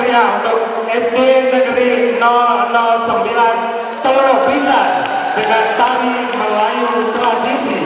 meriah untuk SD Negeri 009 Teluk Bintan dengan tari Melayu tradisi.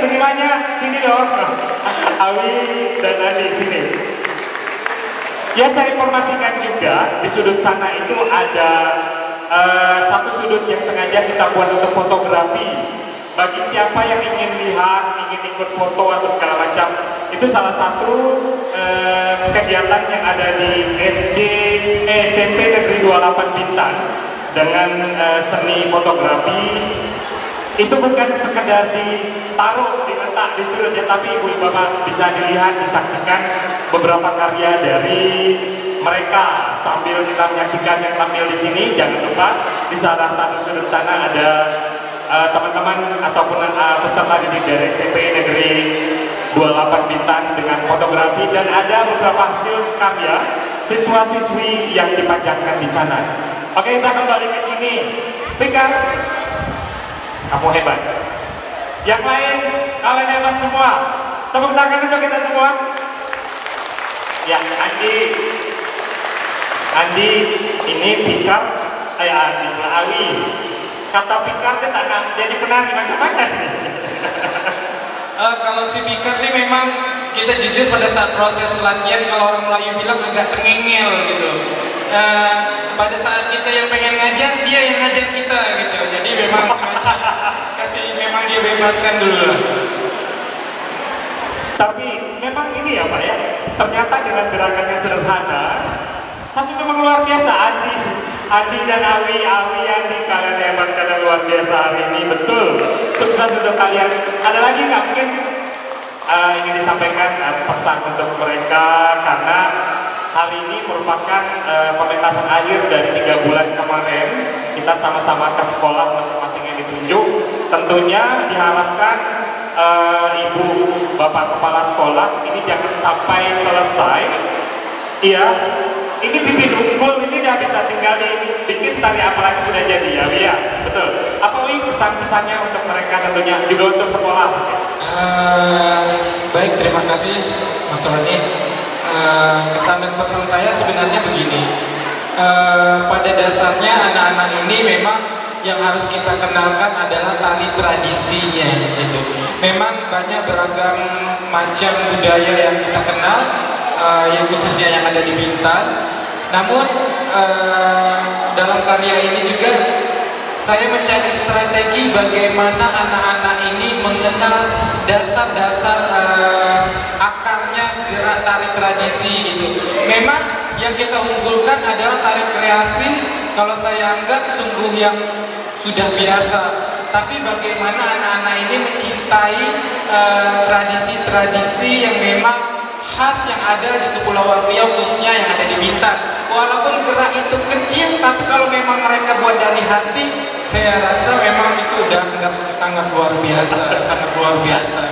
semuanya sini dong. Awi dan Andi sini. Ya, saya informasikan juga di sudut sana itu ada satu sudut yang sengaja kita buat untuk fotografi. Bagi siapa yang ingin lihat, ingin ikut foto atau segala macam, itu salah satu kegiatan yang ada di SMP Negeri 28 Bintan dengan seni fotografi. Itu bukan sekedar ditaruh, diletak di sudutnya, tapi ibu bapak bisa dilihat, disaksikan beberapa karya dari mereka sambil kita menyaksikan yang tampil di sini. Jangan lupa di salah satu sudut sana ada teman-teman ataupun peserta didik dari SMP Negeri 28 Bintan dengan fotografi, dan ada beberapa hasil karya siswa-siswi yang dipajangkan di sana. Oke, kita kembali ke sini. Fikar, kamu hebat. Yang lain, kalian hebat semua. Tepuk tangan untuk kita semua. Ya, Andi, ini Fikar, Andi Awi. Kata Fikar dia tak jadi penari macam-macam. Kalau si Fikar nih memang kita jujur pada saat proses latihan, kalau orang Melayu bilang agak tengengel gitu. Pada saat kita yang pengen ngajar, dia yang ngajar kita gitu. Jadi memang sengaja kasih, memang dia bebaskan dulu lah. Tapi memang ini ya Pak ya, ternyata dengan gerakan yang sederhana, tapi memang luar biasa. Andi dan Awi, Andi, kalian hebat, kalian luar biasa hari ini, betul. Sukses untuk kalian. Ada lagi nggak mungkin ingin disampaikan pesan untuk mereka, karena hari ini merupakan pementasan akhir dari 3 bulan kemarin. Kita sama-sama ke sekolah masing-masing yang ditunjuk. Tentunya diharapkan ibu bapak kepala sekolah ini jangan sampai selesai. Iya, ini bikin unggul ini udah bisa tinggal bikin tari apalagi sudah jadi ya, ya betul. Apa nih pesan-pesannya untuk mereka, tentunya juga untuk sekolah? Baik, terima kasih Mas Roni. Kesan dan pesan saya sebenarnya begini. Pada dasarnya anak-anak ini memang yang harus kita kenalkan adalah tari tradisinya gitu. Memang banyak beragam macam budaya yang kita kenal, yang khususnya yang ada di Bintan. Namun dalam karya ini juga saya mencari strategi bagaimana anak-anak ini mengenal dasar-dasar akarnya gerak tari tradisi gitu. Memang yang kita unggulkan adalah tari kreasi, kalau saya anggap sungguh yang sudah biasa. Tapi bagaimana anak-anak ini mencintai tradisi-tradisi yang memang khas yang ada di Kepulauan Riau, khususnya yang ada di Bintan. Walaupun gerak itu kecil, tapi kalau memang mereka buat dari hati, saya rasa memang itu udah sangat luar biasa, sangat luar biasa.